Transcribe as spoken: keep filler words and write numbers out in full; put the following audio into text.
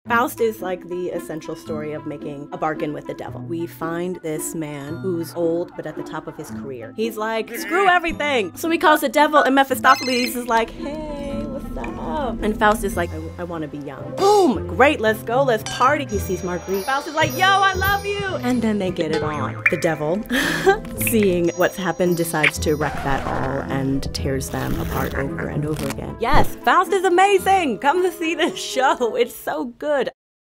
Faust is like the essential story of making a bargain with the devil. We find this man who's old but at the top of his career. He's like, screw everything! So he calls the devil, and Mephistopheles is like, hey, what's up? And Faust is like, I, I want to be young. Boom! Great, let's go, let's party. He sees Marguerite. Faust is like, yo, I love you! And then they get it on. The devil, seeing what's happened, decides to wreck that all and tears them apart over and over again. Yes, Faust is amazing! Come to see this show. It's so good.